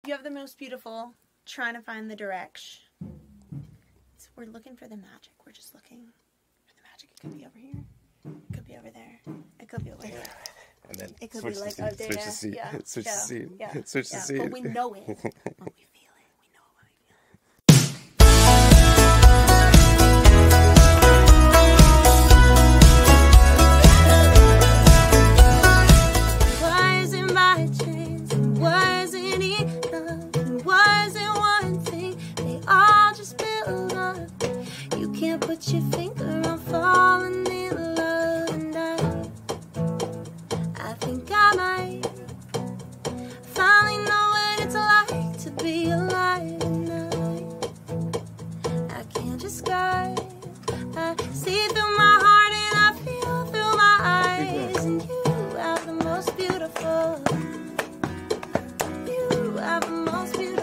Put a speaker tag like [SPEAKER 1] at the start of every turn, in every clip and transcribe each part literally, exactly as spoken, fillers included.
[SPEAKER 1] You have the most beautiful, trying to find the direction. So we're looking for the magic. We're just looking for the magic. It could be over here. It could be over there. It could be over there.
[SPEAKER 2] And then
[SPEAKER 1] it could
[SPEAKER 2] switch
[SPEAKER 1] be like
[SPEAKER 2] the
[SPEAKER 1] oh,
[SPEAKER 2] seat. Switch the seat.
[SPEAKER 1] Yeah.
[SPEAKER 2] Switch
[SPEAKER 1] yeah.
[SPEAKER 2] the seat.
[SPEAKER 1] Yeah.
[SPEAKER 2] Switch
[SPEAKER 1] yeah.
[SPEAKER 2] the seat.
[SPEAKER 1] But we know it. When we feel it. We know it when we feel it.
[SPEAKER 3] Put your finger on falling in love, and I, I think I might finally know what it's like to be alive tonight. I can't describe. I see through my heart and I feel through my eyes, and you are the most beautiful. You are the most beautiful.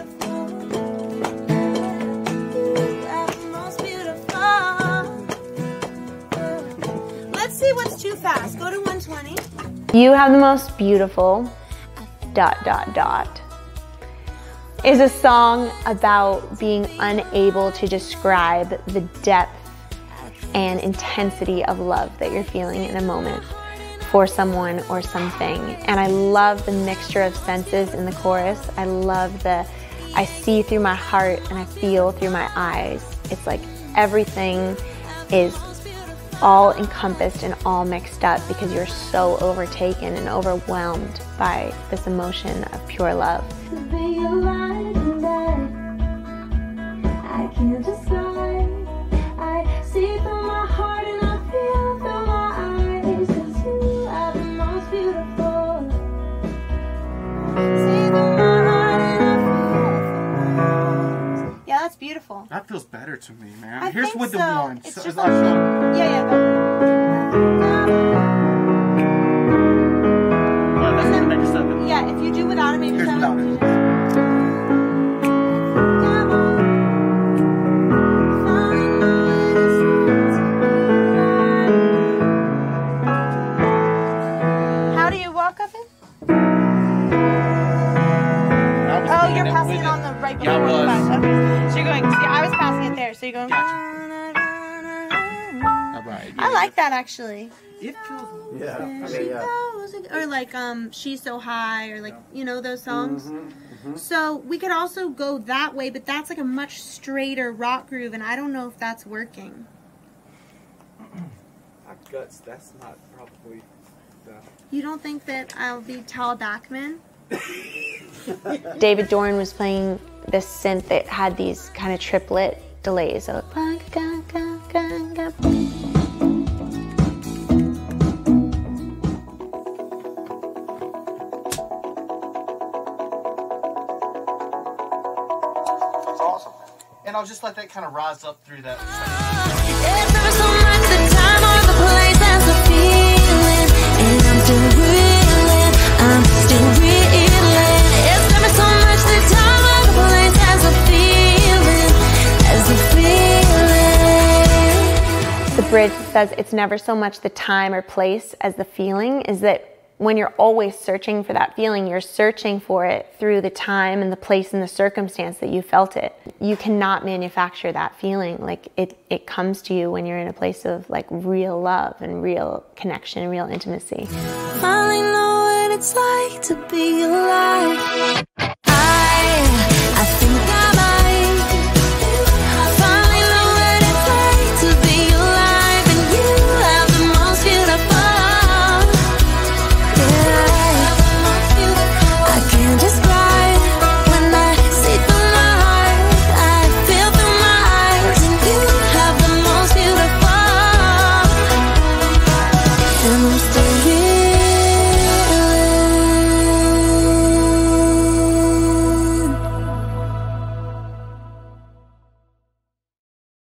[SPEAKER 3] See what's too fast. Go to one twenty.
[SPEAKER 4] You have the most beautiful dot dot dot is a song about being unable to describe the depth and intensity of love that you're feeling in a moment for someone or something. And I love the mixture of senses in the chorus. I love the I see through my heart and I feel through my eyes. It's like everything is all encompassed and all mixed up because you're so overtaken and overwhelmed by this emotion of pure love.
[SPEAKER 3] To be alive tonight, I can't describe. I see through my heart and I feel through my eyes, 'cause you are the most beautiful. See through my heart and I feel.
[SPEAKER 1] Yeah, that's beautiful.
[SPEAKER 5] That feels better to me, man.
[SPEAKER 1] I
[SPEAKER 5] Here's
[SPEAKER 1] think
[SPEAKER 5] with
[SPEAKER 1] so.
[SPEAKER 5] the one.
[SPEAKER 1] It's
[SPEAKER 5] So,
[SPEAKER 1] just
[SPEAKER 5] I'll
[SPEAKER 1] like,
[SPEAKER 5] show you.
[SPEAKER 1] yeah, yeah, go.
[SPEAKER 5] Oh, that's the major seven.
[SPEAKER 1] Yeah, if you do without a major
[SPEAKER 5] Here's
[SPEAKER 1] seven.
[SPEAKER 5] without it.
[SPEAKER 1] How do you walk up it?
[SPEAKER 5] I was
[SPEAKER 1] Oh,
[SPEAKER 5] doing
[SPEAKER 1] you're
[SPEAKER 5] it
[SPEAKER 1] passing
[SPEAKER 5] with
[SPEAKER 1] it on the right before
[SPEAKER 5] Yeah, I
[SPEAKER 1] the
[SPEAKER 5] was.
[SPEAKER 1] five. Okay. So you're going, yeah, I was passing it there. So you're going.
[SPEAKER 5] Gotcha. All right.
[SPEAKER 1] I like that actually.
[SPEAKER 5] It feels.
[SPEAKER 2] Yeah.
[SPEAKER 1] There
[SPEAKER 2] I
[SPEAKER 1] she
[SPEAKER 2] mean, yeah.
[SPEAKER 1] goes again. Or like um, She's So High, or like you know those songs.
[SPEAKER 2] Mhm, mhm.
[SPEAKER 1] So we could also go that way, but that's like a much straighter rock groove, and I don't know if that's working.
[SPEAKER 5] My guts. That's not probably. The...
[SPEAKER 1] You don't think that I'll be Tal Bachman?
[SPEAKER 4] David Dorn was playing this synth that had these kind of triplet delays. So,
[SPEAKER 5] That's awesome. And I'll just let that kind of rise up through that.
[SPEAKER 3] It's never so much the time or the place as the feeling, and I'm still reeling, I'm still reeling. It's never so much the time or the place as the feeling, as the feeling.
[SPEAKER 4] the bridge says it's never so much the time or place as the feeling, is that when you're always searching for that feeling, you're searching for it through the time and the place and the circumstance that you felt it. You cannot manufacture that feeling. Like it, it comes to you when you're in a place of like real love and real connection and real intimacy.
[SPEAKER 3] Finally know what it's like to be alive.